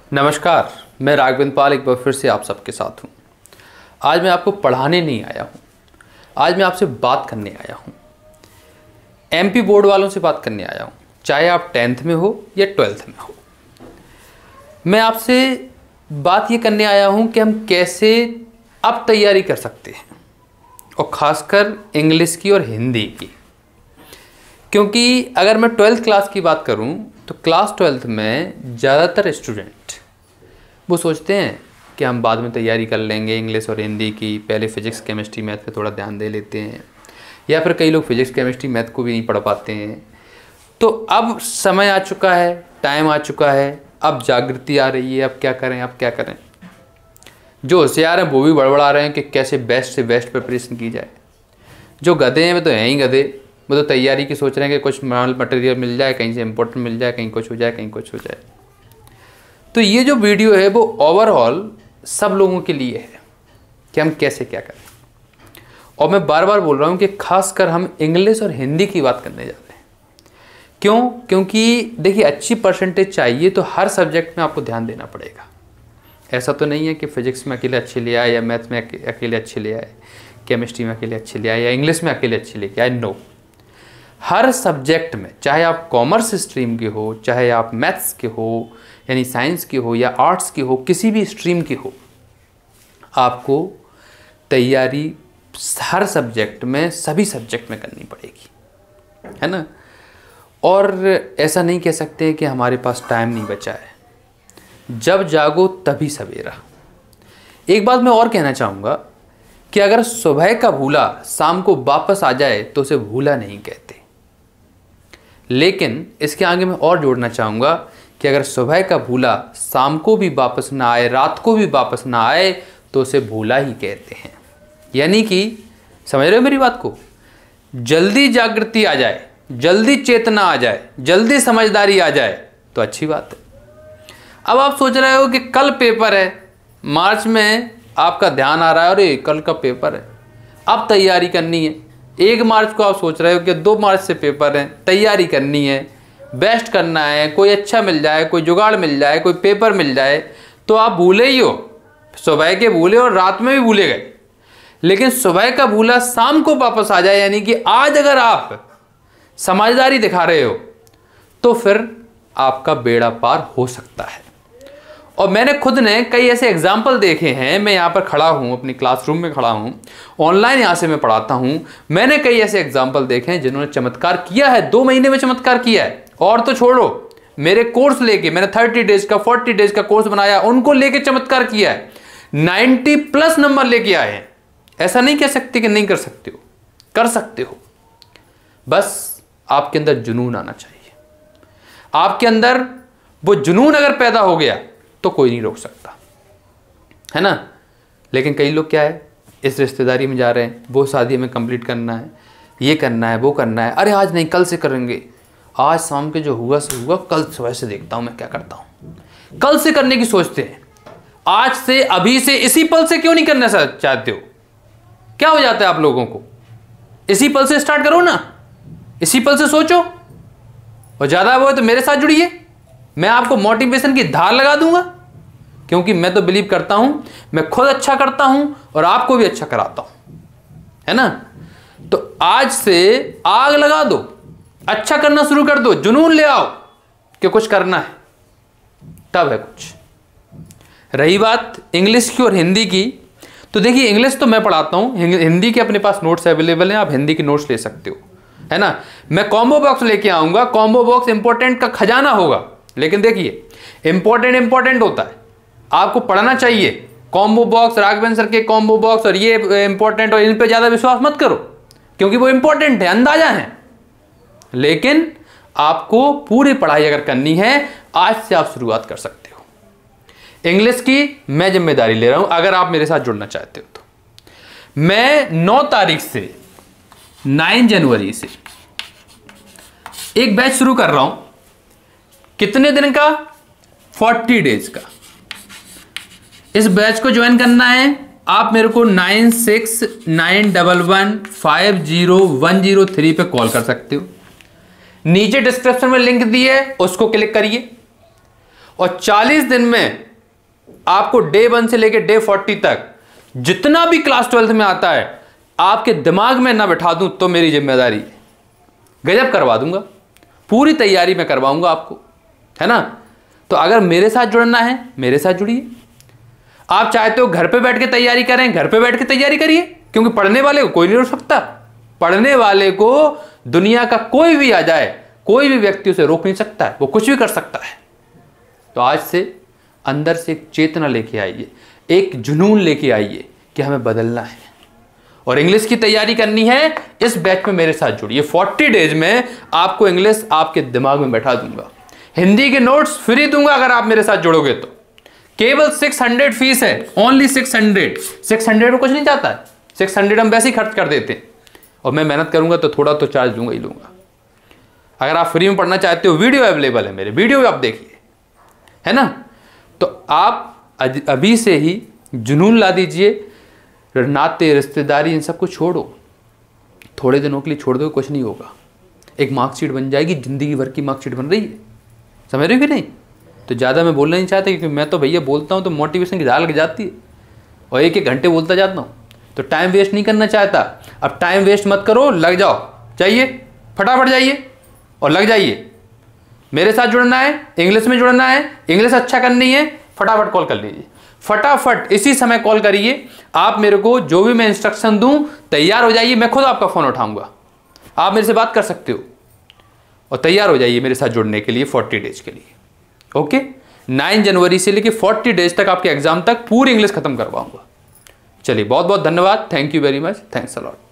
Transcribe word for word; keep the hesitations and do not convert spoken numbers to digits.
नमस्कार, मैं राघवेंद्र पाल एक बार फिर से आप सबके साथ हूँ। आज मैं आपको पढ़ाने नहीं आया हूँ, आज मैं आपसे बात करने आया हूँ। एमपी बोर्ड वालों से बात करने आया हूँ, चाहे आप टेंथ में हो या ट्वेल्थ में हो। मैं आपसे बात ये करने आया हूँ कि हम कैसे अब तैयारी कर सकते हैं, और ख़ासकर इंग्लिश की और हिंदी की। क्योंकि अगर मैं ट्वेल्थ क्लास की बात करूँ तो क्लास ट्वेल्थ में ज़्यादातर स्टूडेंट वो सोचते हैं कि हम बाद में तैयारी कर लेंगे इंग्लिश और हिंदी की, पहले फिजिक्स केमिस्ट्री मैथ पे थोड़ा ध्यान दे लेते हैं, या फिर कई लोग फिजिक्स केमिस्ट्री मैथ को भी नहीं पढ़ पाते हैं। तो अब समय आ चुका है, टाइम आ चुका है, अब जागृति आ रही है, अब क्या करें अब क्या करें। जो होशियार हैं वो भी बड़बड़ा रहे हैं कि कैसे बेस्ट से बेस्ट प्रिपरेशन की जाए। जो गधे हैं वे तो हैं ही गधे, वो तो तैयारी की सोच रहे हैं कि कुछ माल मटेरियल मिल जाए, कहीं से इम्पोर्टेंट मिल जाए, कहीं कुछ हो जाए कहीं कुछ हो जाए। तो ये जो वीडियो है वो ओवरऑल सब लोगों के लिए है कि हम कैसे क्या करें। और मैं बार बार बोल रहा हूँ कि खासकर हम इंग्लिश और हिंदी की बात करने जा रहे हैं। क्यों? क्योंकि देखिए, अच्छी परसेंटेज चाहिए तो हर सब्जेक्ट में आपको ध्यान देना पड़ेगा। ऐसा तो नहीं है कि फिजिक्स में अकेले अच्छे ले आए, या मैथ में अकेले अच्छे ले आए, केमिस्ट्री में अकेले अच्छे ले आए, या इंग्लिश में अकेले अच्छे लेके आए। नो, हर सब्जेक्ट में, चाहे आप कॉमर्स स्ट्रीम के हो, चाहे आप मैथ्स के हो यानी साइंस की हो, या आर्ट्स की हो, किसी भी स्ट्रीम की हो, आपको तैयारी हर सब्जेक्ट में, सभी सब्जेक्ट में करनी पड़ेगी, है ना। और ऐसा नहीं कह सकते कि हमारे पास टाइम नहीं बचा है। जब जागो तभी सवेरा। एक बात मैं और कहना चाहूँगा कि अगर सुबह का भूला शाम को वापस आ जाए तो उसे भूला नहीं कहते। लेकिन इसके आगे मैं और जोड़ना चाहूँगा कि अगर सुबह का भूला शाम को भी वापस ना आए, रात को भी वापस ना आए, तो उसे भूला ही कहते हैं। यानी कि समझ रहे हो मेरी बात को? जल्दी जागृति आ जाए, जल्दी चेतना आ जाए, जल्दी समझदारी आ जाए तो अच्छी बात है। अब आप सोच रहे हो कि कल पेपर है, मार्च में आपका ध्यान आ रहा है, अरे कल का पेपर है, अब तैयारी करनी है। एक मार्च को आप सोच रहे हो कि दो मार्च से पेपर है, तैयारी करनी है, बेस्ट करना है, कोई अच्छा मिल जाए, कोई जुगाड़ मिल जाए, कोई पेपर मिल जाए, तो आप भूले ही हो। सुबह के भूले और रात में भी भूले गए। लेकिन सुबह का भूला शाम को वापस आ जाए, यानी कि आज अगर आप समझदारी दिखा रहे हो तो फिर आपका बेड़ा पार हो सकता है। और मैंने खुद ने कई ऐसे एग्जाम्पल देखे हैं। मैं यहाँ पर खड़ा हूँ, अपनी क्लासरूम में खड़ा हूँ, ऑनलाइन यहाँ से मैं पढ़ाता हूँ। मैंने कई ऐसे एग्जाम्पल देखे हैं जिन्होंने चमत्कार किया है, दो महीने में चमत्कार किया है। और तो छोड़ो, मेरे कोर्स लेके, मैंने थर्टी डेज का फोर्टी डेज का कोर्स बनाया, उनको लेके चमत्कार किया है, नाइन्टी प्लस नंबर लेके आए हैं। ऐसा नहीं कह सकते कि नहीं कर सकते हो, कर सकते हो। बस आपके अंदर जुनून आना चाहिए। आपके अंदर वो जुनून अगर पैदा हो गया तो कोई नहीं रोक सकता, है ना। लेकिन कई लोग क्या है, इस रिश्तेदारी में जा रहे हैं, वो शादी में कंप्लीट करना है, ये करना है, वो करना है, अरे आज नहीं कल से करेंगे, आज शाम के जो हुआ से हुआ, कल सुबह से देखता हूं मैं क्या करता हूं। कल से करने की सोचते हैं, आज से, अभी से, इसी पल से क्यों नहीं करना चाहते हो? क्या हो जाता है आप लोगों को? इसी पल से स्टार्ट करो ना, इसी पल से सोचो। और ज्यादा वो है तो मेरे साथ जुड़िए, मैं आपको मोटिवेशन की धार लगा दूंगा। क्योंकि मैं तो बिलीव करता हूं, मैं खुद अच्छा करता हूं और आपको भी अच्छा कराता हूं, है ना। तो आज से आग लगा दो, अच्छा करना शुरू कर दो, जुनून ले आओ कि कुछ करना है, तब है कुछ। रही बात इंग्लिश की और हिंदी की, तो देखिए, इंग्लिश तो मैं पढ़ाता हूं, हिंदी के अपने पास नोट्स अवेलेबल हैं, आप हिंदी के नोट्स ले सकते हो, है ना। मैं कॉम्बो बॉक्स लेके आऊंगा, कॉम्बो बॉक्स इंपॉर्टेंट का खजाना होगा। लेकिन देखिए, इंपॉर्टेंट इंपॉर्टेंट होता है, आपको पढ़ना चाहिए। कॉम्बो बॉक्स, राघवेंद्र सर के कॉम्बो बॉक्स और ये इंपॉर्टेंट, और इन पे ज्यादा विश्वास मत करो क्योंकि वो इंपॉर्टेंट है, अंदाजा है। लेकिन आपको पूरी पढ़ाई अगर करनी है, आज से आप शुरुआत कर सकते हो। इंग्लिश की मैं जिम्मेदारी ले रहा हूं, अगर आप मेरे साथ जुड़ना चाहते हो तो। मैं नौ तारीख से नौ जनवरी से एक बैच शुरू कर रहा हूं। कितने दिन का? फोर्टी डेज का। इस बैच को ज्वाइन करना है, आप मेरे को nine six nine double one five zero one zero three पे कॉल कर सकते हो। नीचे डिस्क्रिप्शन में लिंक दी है, उसको क्लिक करिए और चालीस दिन में आपको डे वन से लेकर डे फोर्टी तक जितना भी क्लास ट्वेल्थ में आता है आपके दिमाग में ना बैठा दूं तो मेरी जिम्मेदारी है। गजब करवा दूंगा, पूरी तैयारी में करवाऊंगा आपको, है ना। तो अगर मेरे साथ जुड़ना है मेरे साथ जुड़िए। आप चाहते हो घर पे बैठ के तैयारी करें, घर पे बैठ के तैयारी करिए, क्योंकि पढ़ने वाले को कोई नहीं रोक सकता। पढ़ने वाले को दुनिया का कोई भी आ जाए, कोई भी व्यक्ति उसे रोक नहीं सकता है, वो कुछ भी कर सकता है। तो आज से अंदर से एक चेतना लेके आइए, एक जुनून लेके आइए कि हमें बदलना है और इंग्लिश की तैयारी करनी है। इस बैच में मेरे साथ जुड़िए। फोर्टी डेज में आपको इंग्लिश आपके दिमाग में बैठा दूंगा। हिंदी के नोट्स फ्री दूंगा अगर आप मेरे साथ जुड़ोगे तो। केवल सिक्स हंड्रेड फीस है, only six hundred. Six hundred में कुछ नहीं जाता है, सिक्स हंड्रेड हम वैसे ही खर्च कर देते हैं और मैं मेहनत करूंगा तो थोड़ा तो चार्ज लूंगा ही लूंगा। अगर आप फ्री में पढ़ना चाहते हो, वीडियो अवेलेबल है मेरे, वीडियो भी आप देखिए, है ना। तो आप अभी से ही जुनून ला दीजिए। नाते रिश्तेदारी इन सब को छोड़ो, थोड़े दिनों के लिए छोड़ दो, कुछ नहीं होगा। एक मार्कशीट बन जाएगी, जिंदगी भर की मार्कशीट बन रही है, समझ रहे हो कि नहीं। तो ज़्यादा मैं बोलना नहीं चाहता, क्योंकि मैं तो भैया बोलता हूँ तो मोटिवेशन की झाल लग जाती है और एक एक घंटे बोलता जाता हूँ, तो टाइम वेस्ट नहीं करना चाहता। अब टाइम वेस्ट मत करो, लग जाओ, चाहिए फटाफट जाइए और लग जाइए। मेरे साथ जुड़ना है, इंग्लिश में जुड़ना है, इंग्लिश अच्छा करनी है, फटाफट कॉल कर लीजिए, फटाफट इसी समय कॉल करिए। आप मेरे को जो भी मैं इंस्ट्रक्शन दूं तैयार हो जाइए, मैं खुद आपका फ़ोन उठाऊंगा, आप मेरे से बात कर सकते हो और तैयार हो जाइए मेरे साथ जुड़ने के लिए फोर्टी डेज के लिए। ओके, नाइन जनवरी से लेकर फोर्टी डेज तक आपके एग्जाम तक पूरी इंग्लिश खत्म करवाऊंगा। चलिए, बहुत बहुत धन्यवाद, thank you very much, thanks a lot.